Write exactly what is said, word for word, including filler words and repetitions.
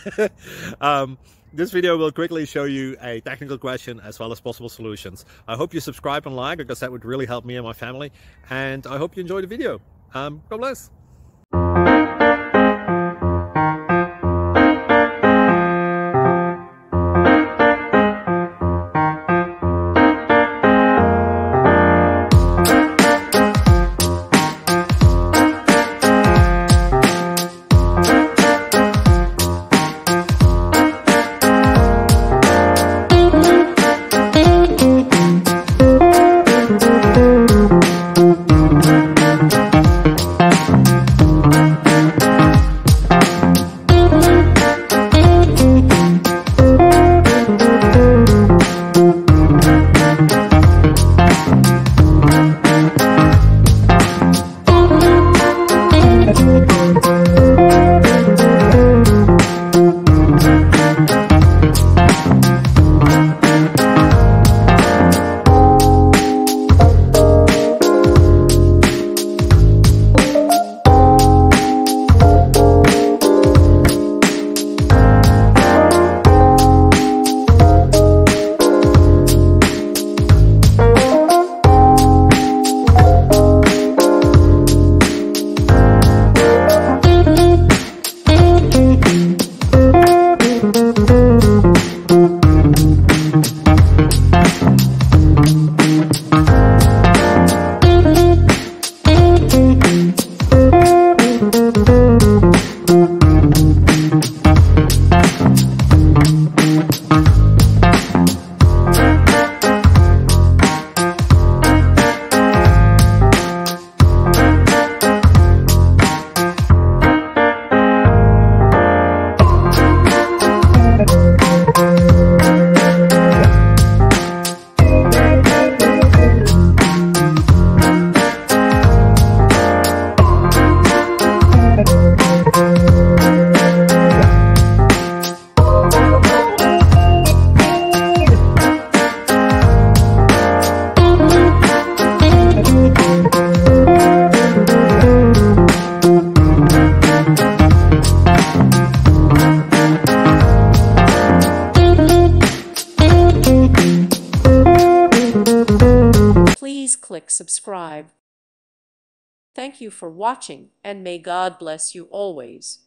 um, this video will quickly show you a technical question as well as possible solutions. I hope you subscribe and like, because that would really help me and my family. And I hope you enjoy the video. Um, God bless. Please click subscribe. Thank you for watching, and may God bless you always.